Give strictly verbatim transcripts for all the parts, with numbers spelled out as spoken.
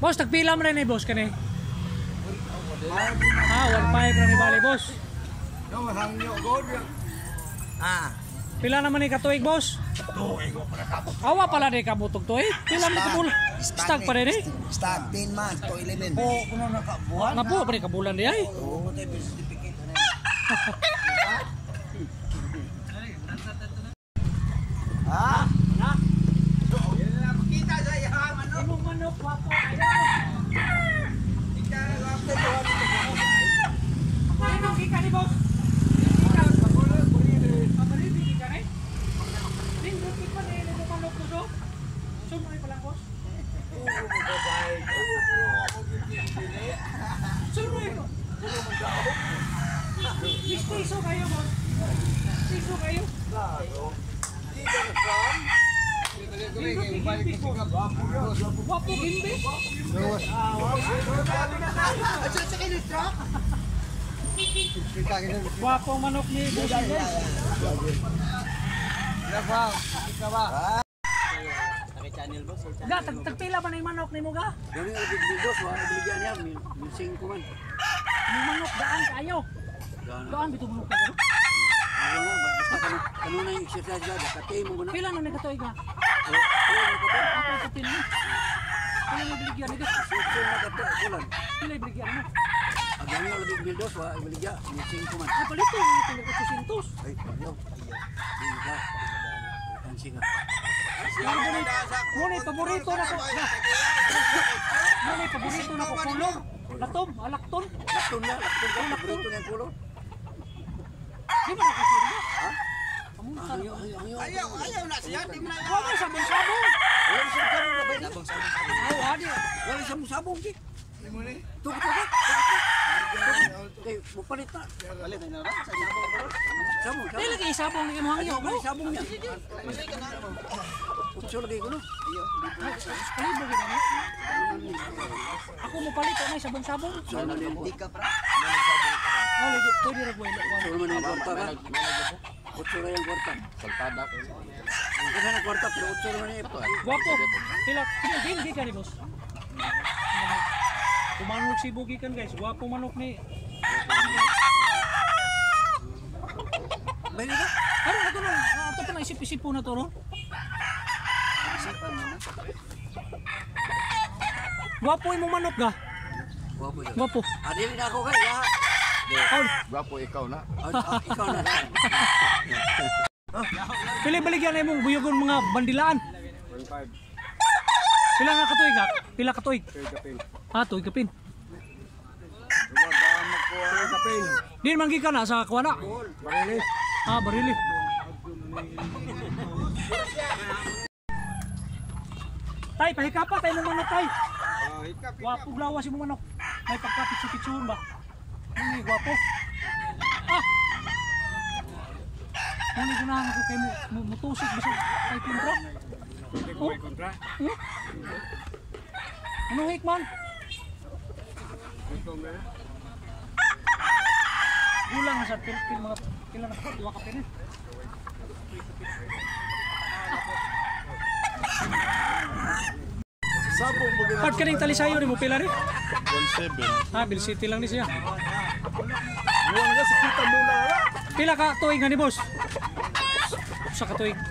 Boss, tagpila mo rin eh, boss, kani? Ah, one five na ni Bali, boss. Ah. Pila naman ni katuig, boss? Awa pala ni kabutog to eh. Pila ni kabul. Stag pa rin eh. Stag ten months to eleven. Oo, kuno na kabuhan. Nga po, pa rin kabulan di ay. Oo, tayo may certificate na. Ha? Na? Yan na makita sa ihang ano. Anong manok, wapo? Anong kika ni boss? Sumay pa lang, boss. Sumay ko. Piso kayo, boss. Piso kayo. Wapo gimbi. Wapo manok ni boss. Channel boss. Ga, tagpila ba na yung manok ni mo ga? Gani ang bigos wa biligyan niya missing ko man. Yung manok daan kayo. Daan bito manok ka gano? Ano na basta kanu kanu na yung exercise ga katay mo na. Pila na may katoy ga? Ako katin mo. Pila na biligyan ni ga? Sito na katay kulan. Pila biligyan mo? Agani ang bigos wa biligyan missing ko man. Ah, palito yung ito ng eight hundred. Ay, pagyo. Hindi ka. Kansi ka. Ngunit paborito na ko. Ngunit paborito na ko kulong. Latom, alakton. Lakton na, lakton ka. Paborito na yung kulo. Di ba nakasuri ba? Ha? Kamunta na ko. Ayaw, ayaw na siya. Di mo na Huwag mo sabong-sabong. Wala siyang sabong na ba? Sabong, sabong, sabong. Ay, wadi. Wala siyang sabong, di. Tukot ka ba? Okay, bupalit na. Palit na na. Sabong, sabong. Dili lagi isabong ni mo hangyo mo. Sabong niya. Utso lagi ko no. Kalibo gid ni. Ako mo palit na sabong-sabong. Hindi ka pra. Oh, lagi pwede ra buhay. Utso man ang kwarta ka. Utso ra yung kwarta. Saltada ko. Kasi na kwarta pero utso man ito. Guwapo. Pila, pila din di ka ni boss. Kumanok si Bugi kan guys. Guwapo manok ni. Bali ka? Ano na to no? Ato pa na isip-isip po na to no? Guwapo imong manok ga. Guwapo yun. Guwapo. Adili na ako kaya. Aul. Gwapo ikaw na. Ikaw na. Pila baligyan imong buyogon mga bandilaan. one five. Pila nga katuig ga? Pila katuig? Third kapin. Ah, tuig kapin. Diba, dama ko ang kapin. Di man ka na sa kuwana. Barili. Ah, barili. Tay, pahikapa tayo mong manok tay. Ah, hikap. Guwapo blawas imong manok. May pagkapitsu-pitsuhon ba? Hindi, guwapo. Ah! Hindi ko na ako kayo mo mutusik bisa kay kontra. Oh? Kontra. Hmm? Ano hikman? Ikaw na. Gulang sa pil-pil mga pila na dua ka pin. Sabong mo gina. Part kaning talisayo ni mo pila rin. one seven. Ah, Bill City lang ni siya. Buwan nga sa kita muna wala. Pila ka tuig nga ni boss? Sa ka tuig.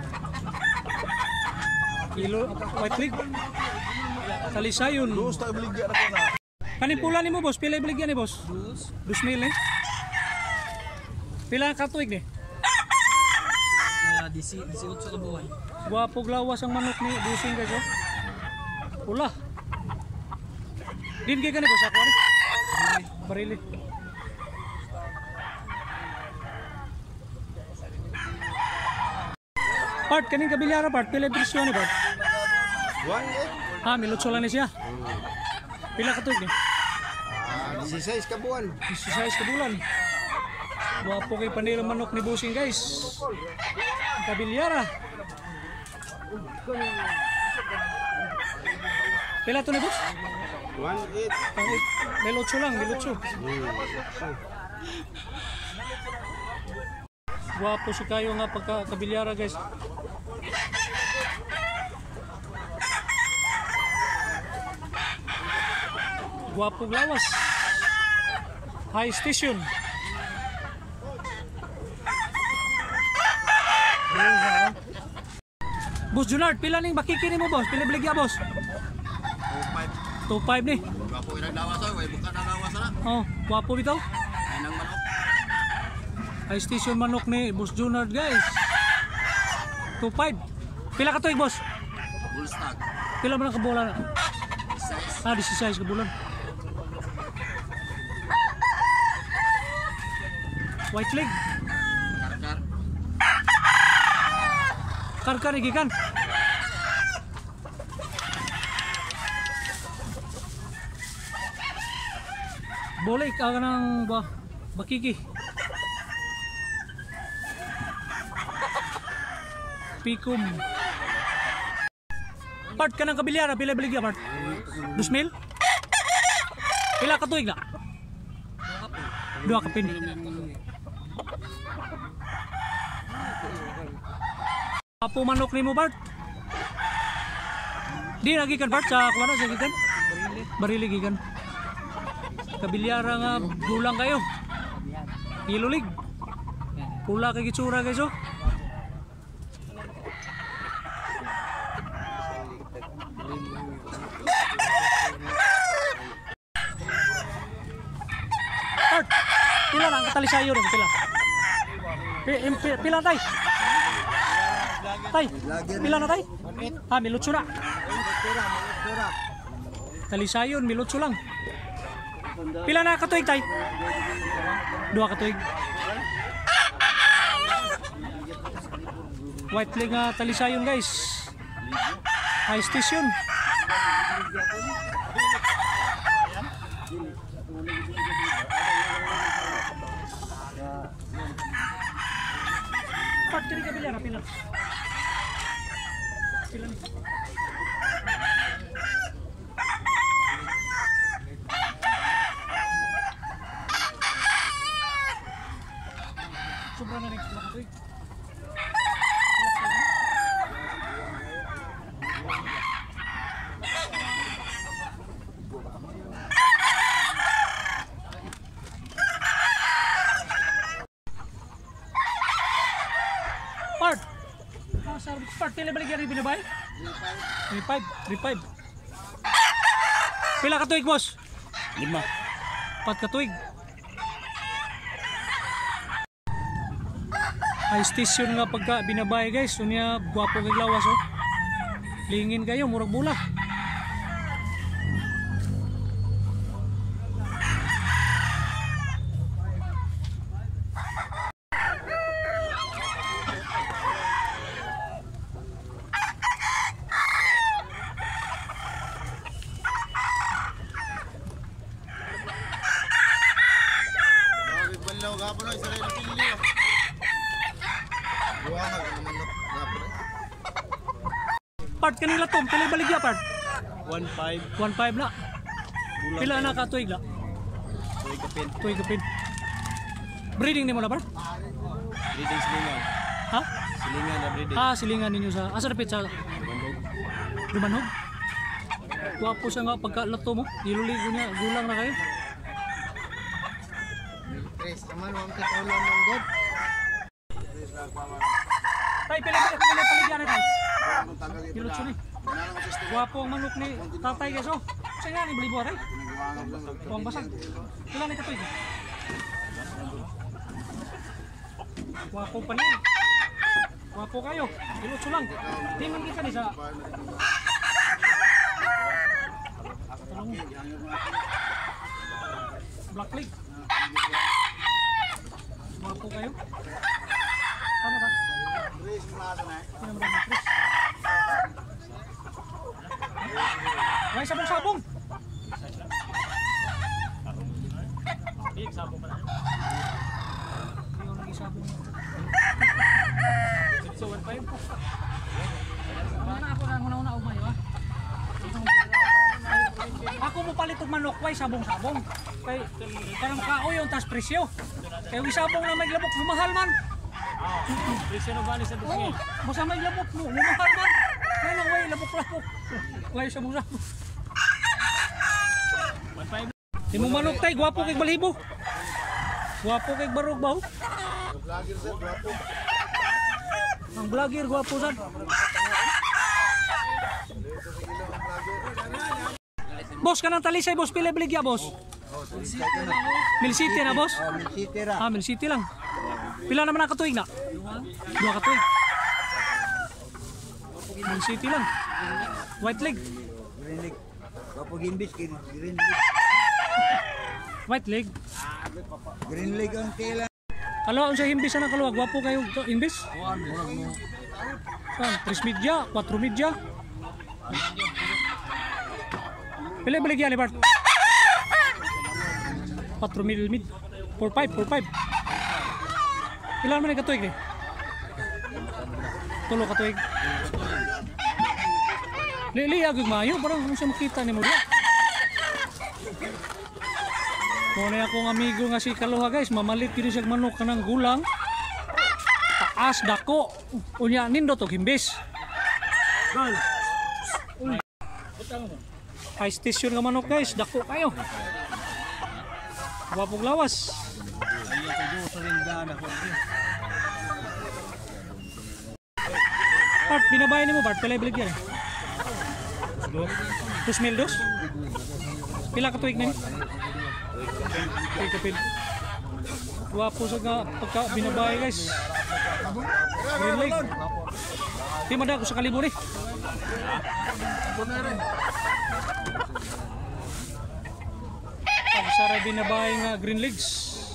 Kilo white leg. Talisayon. Dos tayo biligyan ako na. Kanin pula ni mo boss, pila ibaligyan ni boss? Dus. Dus mil eh. Pila ka tuig ni? Ah, eighteen ka buwan. Guwapo glawas ang manok ni Busing guys oh. Pula. Din kay kani ko sa kuan. Barili. Part kaning kabilyara part pila presyo ni part? One eh. Ah, milotso lang ni siya. Pila ka tuig ni? Ah, sixteen ka buwan. Exercise ka bulan. Guwapo kay panira manok ni Busing guys. Kabilyara. Pila to ni boss? one eight. Kahit milotso lang, milotso. Guwapo si kayo nga pagka kabilyara guys. Guwapong lawas. High station. Boss Junard, pila ning bakikini mo boss? Pila baligya boss? two five ni. Gwapo irang lawas oy, way buka na lawas na. Oh, guwapo bitaw. Ay nang manok. High station manok ni Boss Junard guys. two five. Pila ka tuig boss? Full stock. Pila man ang kabulan? Size. Ah, sixteen kabulan. White leg. Karkar. Karkar igikan. Boleh ka ng ba bakiki. Pikum. Part ka ng kabilyara, pila baligya part? Dos mil? Pila ka tuig na? Dua kapin. Apo manok ni mo Bart? Di lagi kan Bart sa kuwana sa gikan? Barili gikan. Kabilyara nga gulang kayo. Ilulig. Pula kay gitsura guys oh. Bart, pila lang katali sayo rin pila. Pila, pila tay. Tay, pila na tay? Ah, milutso na. Talisayon, milutso lang. Pila na katuig tay? Dua katuig. White leg nga talisayon guys. High station. Part kini kabilyara pila. Pila ni. Sobra na rin pila katuig. Part. Ah, sa part pila baligyan rin binabay? three five. three five. Pila ka tuig, boss? Lima. Pat ka tuig. High station nga pagka binabay guys. Unya guwapo kay lawas oh. Lingin kayo, murag bula. Part kanila tom, pila baligya part? one five. one five na. Pila na ka tuig la? Tuig kapin. Tuig kapin. Breeding nimo na part? Breeding silingan. Ha? Silingan na breeding. Ah, silingan ninyo sa asa dapit sa Dumanhog. Guwapo siya nga pagka lato mo. Iluligo niya, gulang na kayo. Tres, naman wang katulang ng god. Tay, pila pila pila paligyan na tay. Pilot ni. Guwapo ang manok ni tatay guys oh. Sa nga ni beli buat tay. Buang basang. Pila ni katoy. Guwapo pa ni. Guwapo kayo. Pilot lang. Di man kita ni sa Tulong. Black leg. Guwapo kayo. Tama ba? May sabong-sabong. Iya, sabong pa na. Iyo lagi sabong. So, one five po. Mana ako nang una-una umay, ha? Ako mo palit og manok way sabong-sabong. Kay parang kao yung tas presyo. Kay wi sabong na may labok lumahal man. Presyo na bali sa dugi. Basta may labok mo, lumahal man. Kaya lang way labok-labok. Way sabong-sabong. Di mo manok tay, gwapo kay balhibo. Gwapo kay barog ba? Ang vlogger gwapo sad. Boss kanang talisay boss, pila baligya boss? Mil City na boss? Oh, Mil City ra. Ah, Mil City lang. Pila naman ang katuig na? Dua katuig. Mil City lang. White leg. Green leg. Wapo gimbis kay green leg. White leg. Green leg ang tela. Kalawa unsa himbis na kalawa, gwapo kayo himbis? Saan? Tres media, cuatro media. Pila baligya ni Bart? Cuatro mil mid. Four five, four five. Pila man ni katuig ni? Tulo katuig. Lili agig mayo, parang kung siya makita ni mo diya. Muna akong amigo nga si Kaluha guys, mamalit kini siya manok kanang gulang. Taas dako. Unya nindot og himbis. High station nga manok guys, dako kayo. Wapog lawas. Part, binabayan ni mo Bart, pala ibalig yan. Dos mil dos? Pila ka tuig na ni? Tuig ka pil. Wapo sa nga pagka binabay guys. Green leg. Di mada ko sa kalibo ni. Pag saray binabay nga green legs.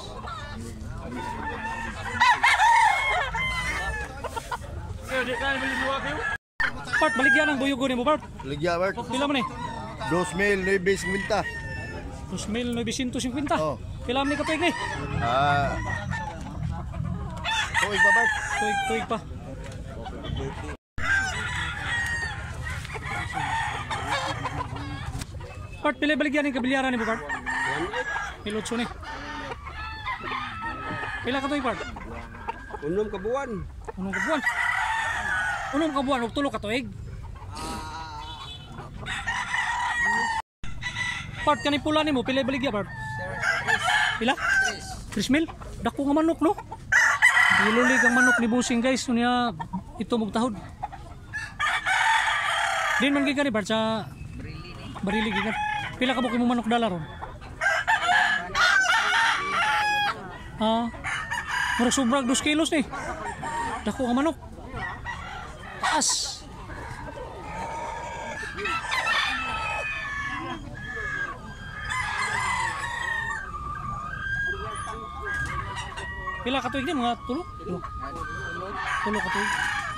Part, baligyan ang buyugo ni mo Bart. Ligya, Bart. Pila man eh? Dos mil, nueve, cincuenta. dos mil novecientos cincuenta. Oh. Pila man ni katuig ni? Ah. Tuig pa, Bart. Tuig, tuig pa. Bart, pila baligyan ang kabilyaran ni mo Bart? Pilotso ni. Pila katuig Bart? Unom ka buwan. Unong kabuan? Unong kabuan, huwag tulo katuig. Bart, kanay pula ni mo, pila baligya Bart? Pila? Tres mil? Dako nga manok no? Ilulig ang manok ni Busing guys, unya ito magtahod. Din man gikan ni Bart sa Barili gikan. Pila ka buki mo manok dala ron? Ah, murag sobrang dos kilos ni. Dako nga manok. Taas. Pila katuig ni mga tulo? Tulo. Tulo katuig.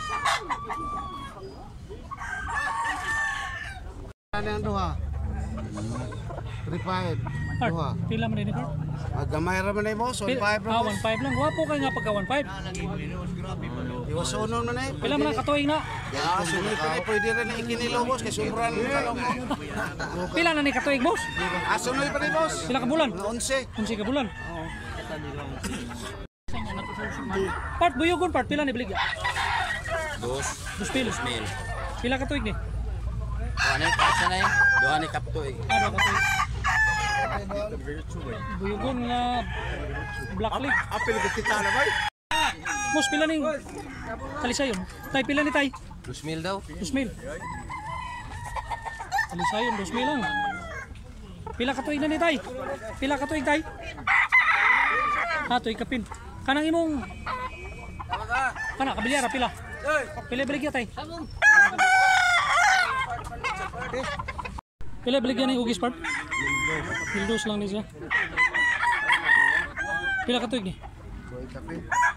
Ano ang duha? three five. Bart, Duha. pila man din ni Bart? Agamay ra man ay mo, so Pil- five Ah, ra. one five lang. Wapo kay nga pagka one five. Iwas unon man ay. Pila man ang katuig na? Ya, sunod pa ni pwede rin ikinilo boss kay sobran kalong mo. Pila na ni katuig boss? Ah, sunod pa ni boss. Pila ka bulan? Onse. Unsi ka bulan? Part buyugon part pila ni beligya? Dos, Dos pil. dos mil. Pila ka tuig ni? Doa ni kapsa na eh. Doa ni kapto eh. Ano ka tuig? Buyugon nga black leg. Apil ko kita na, Bart. Mos pila ning talisayon? Tay pila ni tay? Dos mil daw. Dos mil. Talisayon dos mil lang. Pila ka tuig na ni tay? Pila ka tuig tay? Ha tuig kapin. Kanang imong kana kabilyara pila? Pila beligya tay? Pila beligya ni ugis part? Hildos lang ni siya. Pila ka tuig ni? Tuig kape.